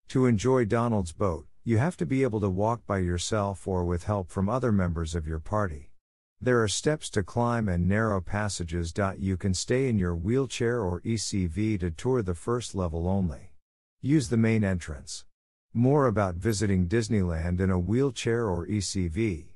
To enjoy Donald's boat, you have to be able to walk by yourself or with help from other members of your party. There are steps to climb and narrow passages. You can stay in your wheelchair or ECV to tour the first level only. Use the main entrance. More about visiting Disneyland in a wheelchair or ECV.